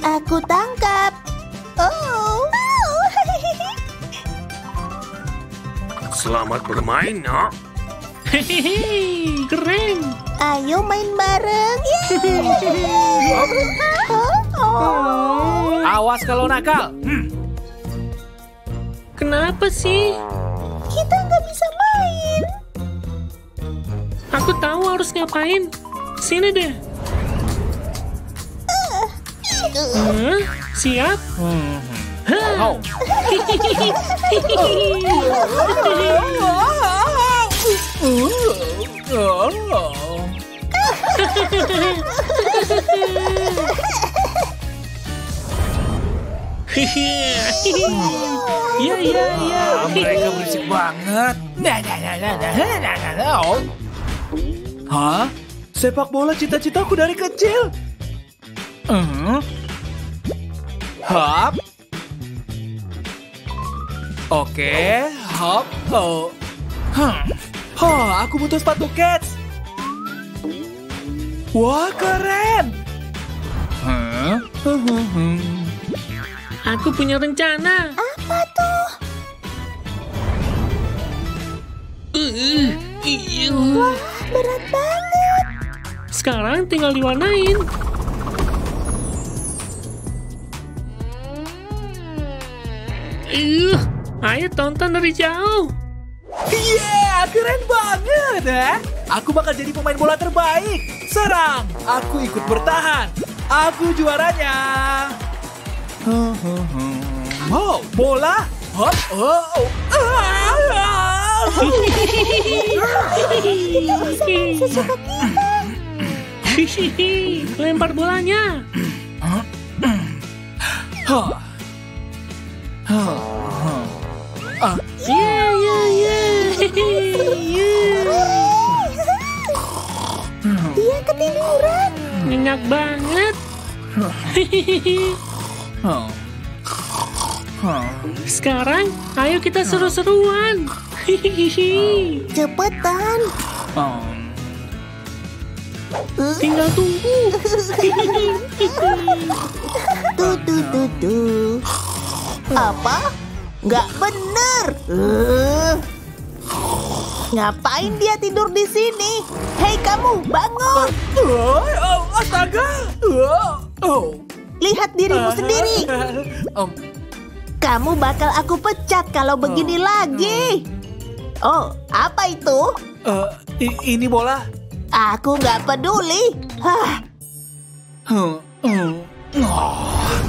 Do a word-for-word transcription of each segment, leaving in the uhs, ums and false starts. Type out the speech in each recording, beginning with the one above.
Aku tangkap. Oh. Selamat bermain, nak. Hehehe, keren. Ayo main bareng. Oh. Awas kalau nakal. Hmm. Kenapa sih? Kita nggak bisa main. Aku tahu harus ngapain. Sini deh. Hah? Siap? Hmm. Hah. Oh. Iya, iya, iya. Ah, mereka berisik banget. Nah, nah, nah, nah, nah, nah, nah, nah. Oh. Hah? Sepak bola cita-citaku dari kecil. Hmm. Hop. Oke, hop. Oh. Hmm. Oh, aku butuh sepatu cats. Wah, keren. Hah? Aku punya rencana. Apa tuh? Wah, berat banget. Sekarang tinggal diwarnain. Uh, ayo tonton dari jauh. Yeah, keren banget, eh? Aku bakal jadi pemain bola terbaik. Serang, aku ikut bertahan. Aku juaranya. Oh, bola. Hop, oh. Kita bisa main sesuka kita. Lempar bolanya. Iya, iya, iya. Dia ketiduran. Nyenyak banget. Sekarang, ayo kita seru-seruan. Cepetan. Tinggal tunggu. Tuh, tuh, tuh, tuh. Apa? Nggak bener. Uh. Ngapain dia tidur di sini? Hei kamu, bangun. Oh, oh, astaga. Oh, oh. Lihat dirimu sendiri. Um, Kamu bakal aku pecat kalau begini lagi. Oh, apa itu? uh, i- ini bola. Aku nggak peduli. Hah. Hmm, hmm. Oh.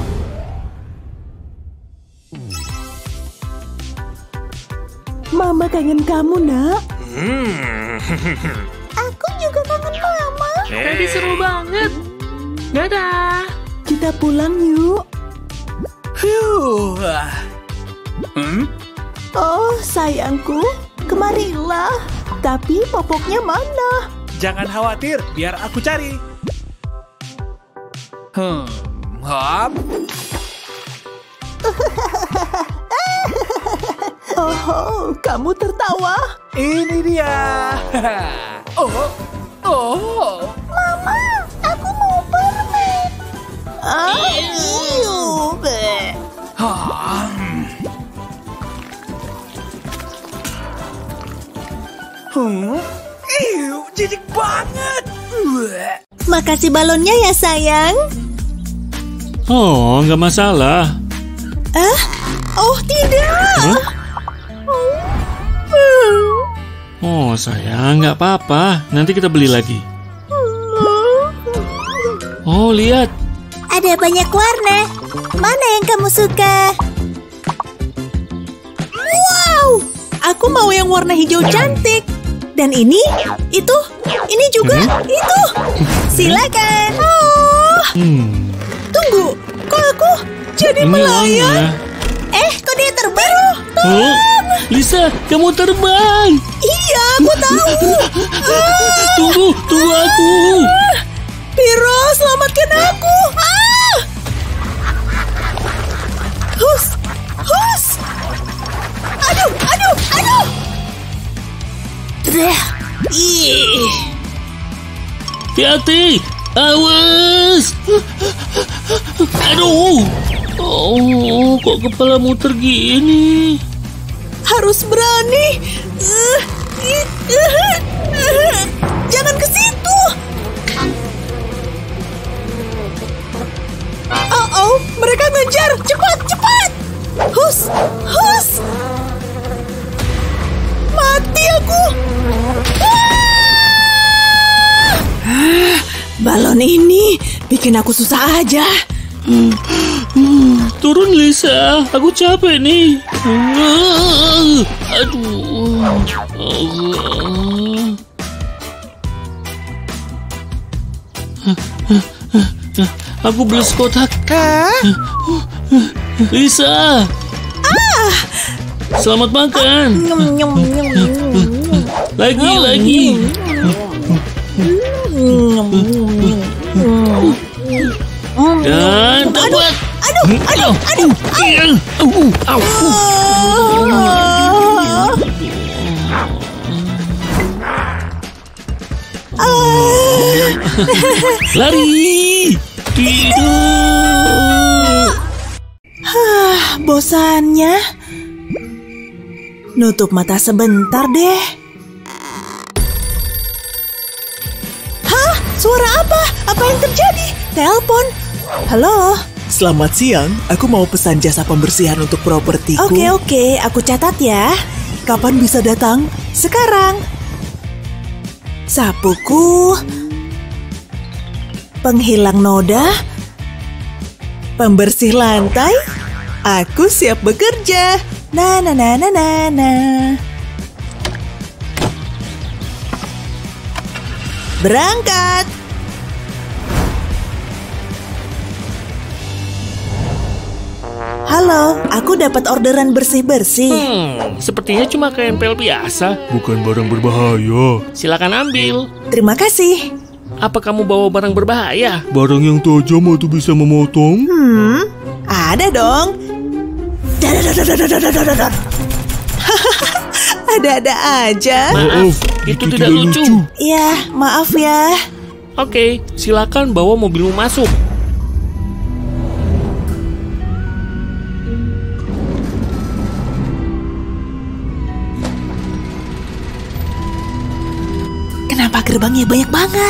Mama kangen kamu, nak. Hmm. Aku juga kangen mama. Tadi seru banget. Dadah. Kita pulang yuk. Huh. Hmm? Oh, sayangku, kemarilah. Tapi popoknya mana? Jangan khawatir, biar aku cari. Hmm, hop. Oh, kamu tertawa? Ini dia. Oh, oh. Mama, aku mau permen. Ah, iu. Ah. Hmm. Iu, jijik banget. Makasih balonnya ya, sayang. Oh, nggak masalah. Ah, oh tidak. Huh? Oh, sayang, nggak apa-apa. Nanti kita beli lagi. Oh, lihat. Ada banyak warna. Mana yang kamu suka? Wow, aku mau yang warna hijau cantik. Dan ini, itu, ini juga, Hmm? itu. Silakan. Oh, Hmm, tunggu, kok aku jadi ini melayang? uangnya. Eh, kok dia terbang? Oh, Lisa, kamu terbang. Iya, aku tahu. Ah, Tunggu, tunggu aku. Piro, selamatkan aku. Ah! Hus, hus. Aduh, aduh, aduh. Ih. Hati-hati, Awas! Aduh! Oh, kok kepala muter gini? Harus berani. Uh, uh, uh, jangan ke situ. Oh, oh, mereka ngejar. Cepat, cepat. Hus, hus. Mati aku. Ah, balon ini bikin aku susah aja. Hmm, hmm, turun Lisa, aku capek nih. Uh, aduh. Uh. Aku belis kotak. Hah? Lisa. Ah. Selamat makan. Nyum, nyum, nyum, nyum. Lagi, lagi. Nyum, nyum, nyum. Dan dapat. Aduh, aduh, aduh, aduh. Au, au. Lari. Tidur. Hah, bosannya. Nutup mata sebentar deh. Hah? Suara apa? Apa yang terjadi? Telepon. Halo? Selamat siang, aku mau pesan jasa pembersihan untuk propertiku. Oke, oke, aku catat ya. Kapan bisa datang? Sekarang. Sapuku. Penghilang noda. Pembersih lantai. Aku siap bekerja. Na na na na na na. Berangkat. Halo, aku dapat orderan bersih-bersih. Hmm, sepertinya cuma kain pel biasa. Bukan barang berbahaya. Silakan ambil. Terima kasih. Apa kamu bawa barang berbahaya? Barang yang tajam atau bisa memotong? Hmm, ada dong. Dadadadadadadadadadad. Ada-ada aja. Maaf, itu, itu tidak lucu. lucu. Ya, maaf ya. Oke, silakan bawa mobilmu masuk. Kenapa gerbangnya banyak banget?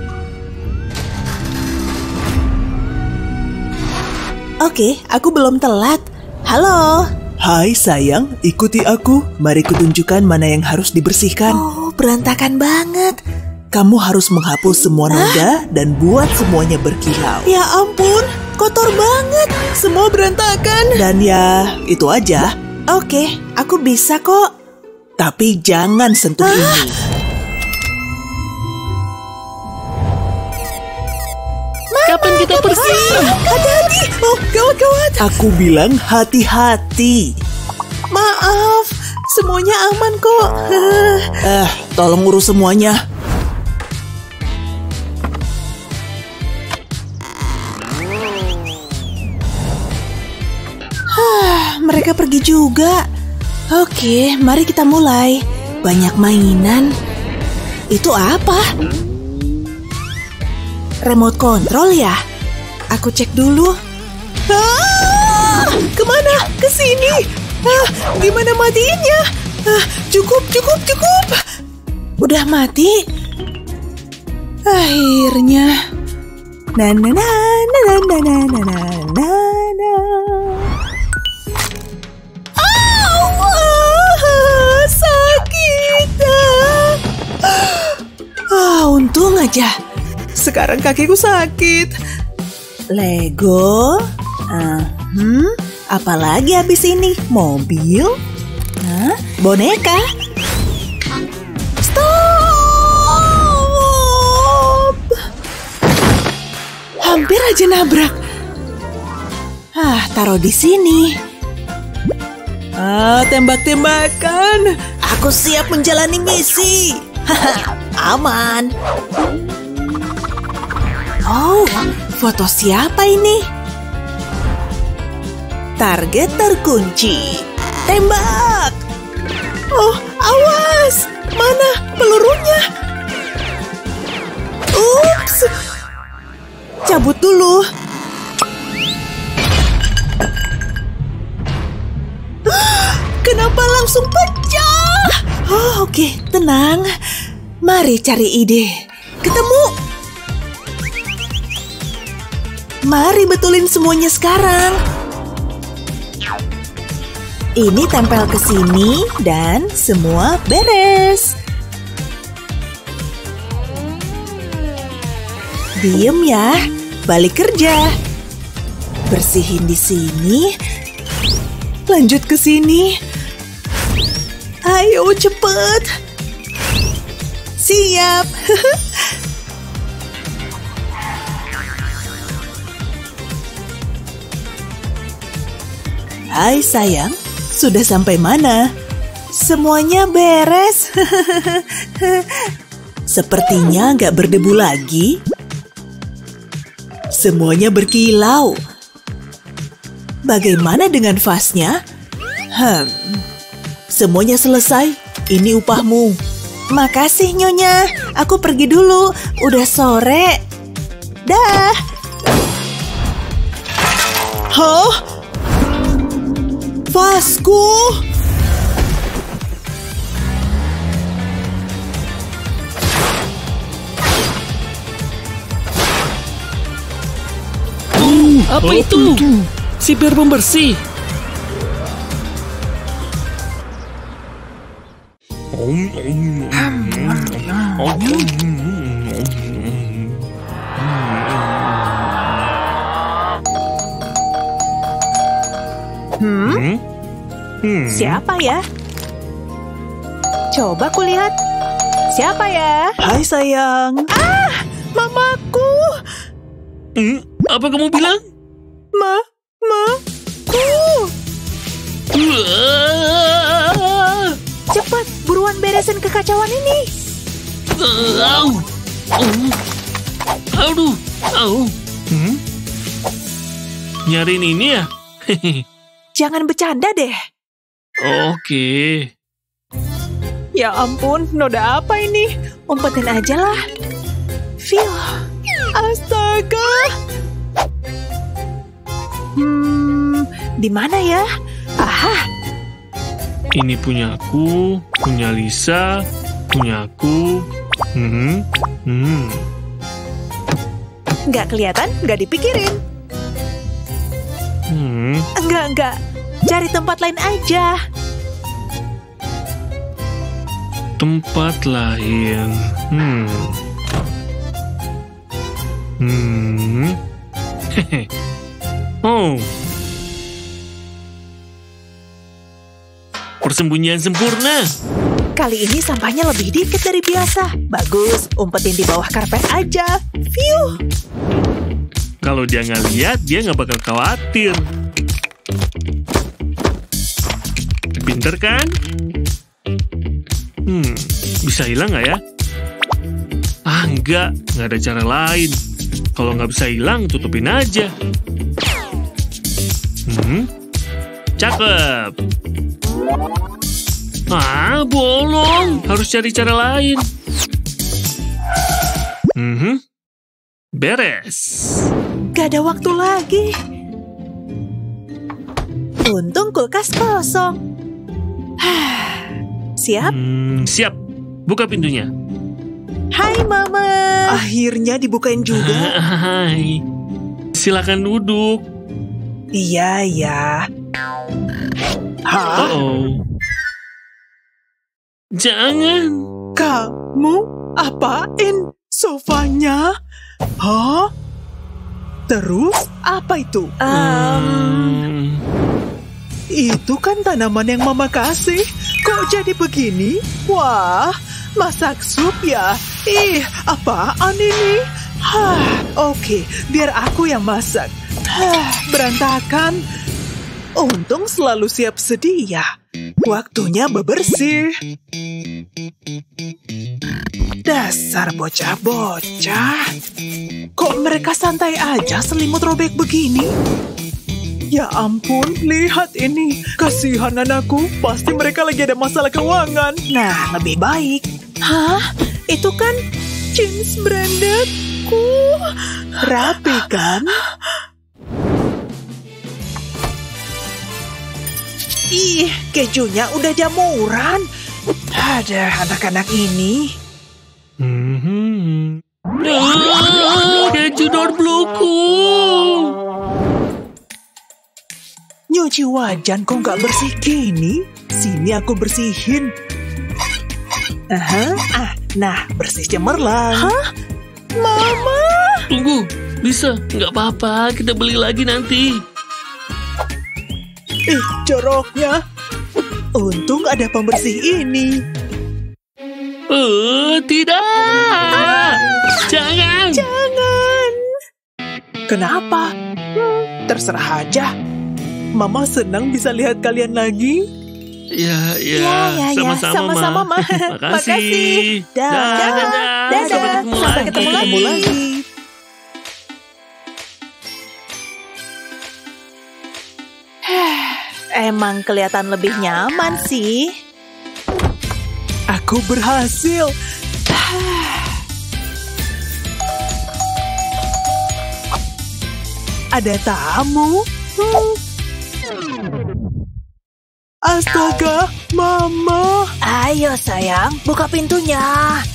Oke, aku belum telat. Halo. Hai sayang, ikuti aku. Mari kutunjukkan mana yang harus dibersihkan. Oh, berantakan banget. Kamu harus menghapus semua noda dan buat semuanya berkilau. Ya ampun, kotor banget. Semua berantakan. Dan ya, itu aja. Oke, aku bisa kok. Tapi jangan sentuh ah. ini. Kapan kita pergi? Hati-hati. Oh, gawat-gawat. Aku bilang hati-hati. Maaf, semuanya aman kok. Eh, tolong urus semuanya. Hah, mereka pergi juga. Oke, mari kita mulai. Banyak mainan. Itu apa? Remote control ya? Aku cek dulu. Ah, kemana? Ke sini. Ah, gimana matiinnya? Ah, cukup, cukup, cukup. Udah mati. Akhirnya. Na na na na na na na na na na na. Au, ah, sakit. Ah, untung aja. Sekarang kakiku sakit. Lego. Uh, hmm, apalagi habis ini? Mobil? Hah? Boneka? Stop! Hampir aja nabrak. Ah, taruh di sini. Ah, tembak-tembakan. Aku siap menjalani misi. Haha, aman. Oh, foto siapa ini? Target terkunci. Tembak! Oh, awas! Mana pelurunya? Ups! cabut dulu. Kenapa langsung pecah? Oh, oke, tenang. Mari cari ide. Ketemu. Mari betulin semuanya sekarang. Ini tempel ke sini dan semua beres. Diem ya, balik kerja. Bersihin di sini. Lanjut ke sini. Ayo cepet. Siap. Hai sayang, sudah sampai mana? Semuanya beres. Sepertinya nggak berdebu lagi. Semuanya berkilau. Bagaimana dengan vasnya? Hmm, semuanya selesai. Ini upahmu. Makasih Nyonya. Aku pergi dulu. Udah sore. Dah. Hah? Vasku? Apa itu? Sipir pembersih. Hmm? Siapa ya? Coba kulihat. Siapa ya? Hai sayang. Ah, mamaku. Hmm, apa kamu bilang? Ma, ma, ku. Cepat, buruan beresin kekacauan ini. Au. Oh. Aduh, au. Hmm? Nyariin ini ya? Jangan bercanda deh. Oke. Ya ampun, noda apa ini? Umpetin aja lah. Feel. Astaga. Hmm, di mana ya? Aha. Ini punya aku, punya Lisa, punya aku. Hmm. Hmm. Nggak kelihatan, nggak dipikirin. Hmm. Enggak, enggak. Cari tempat lain aja. Tempat lain. Hmm. Hmm. Hehe. Oh. Persembunyian sempurna. Kali ini sampahnya lebih dikit dari biasa. Bagus, umpetin di bawah karpet aja. Phew. Kalau dia nggak lihat, dia nggak bakal khawatir. Pinter kan? Hmm, bisa hilang nggak ya? Ah, nggak. Nggak ada cara lain. Kalau nggak bisa hilang, tutupin aja. Hmm, cakep. Ah, bolong. Harus cari cara lain. Hmm, beres. Gak ada waktu lagi. Untung kulkas kosong. Siap? Hmm, siap. Buka pintunya. Hai, Mama. Akhirnya dibukain juga. Hai. Silakan duduk. Iya, ya. Hah? Oh. Jangan. Kamu apain sofanya? Hah? Terus apa itu? Um, Hmm. Itu kan tanaman yang Mama kasih. Kok jadi begini? Wah, masak sup ya? Ih, apaan ini? Hah, oke, biar aku yang masak. Hah, berantakan. Untung selalu siap sedia. Waktunya bebersih. Dasar bocah-bocah. Kok mereka santai aja selimut robek begini? Ya ampun, lihat ini. Kasihan anakku, pasti mereka lagi ada masalah keuangan. Nah, lebih baik. Hah? Itu kan jeans branded. aku. Rapi kan? Ih, kejunya udah jamuran. Ada anak-anak ini. Hmm. Ah, keju Norbluku. Nyuci wajan kok nggak bersih gini? Sini aku bersihin. Aha, ah, nah bersih cemerlang. Hah? Mama. Tunggu, bisa. Nggak apa-apa, kita beli lagi nanti. Ih, joroknya. Untung ada pembersih ini. Oh, tidak. Jangan. Jangan. Kenapa? Hmm, terserah aja. Mama senang bisa lihat kalian lagi. Ya, ya, Ya, ya, ya. sama-sama, Sama-sama, Ma. Ma. Makasih. Makasih. Dah. Dah, dah, dah. Dadah. Sampai ketemu Sampai lagi. ketemu Ketemu lagi. Emang kelihatan lebih nyaman sih. Aku berhasil. Ada tamu. Hmm. Astaga, Mama. Ayo sayang, buka pintunya.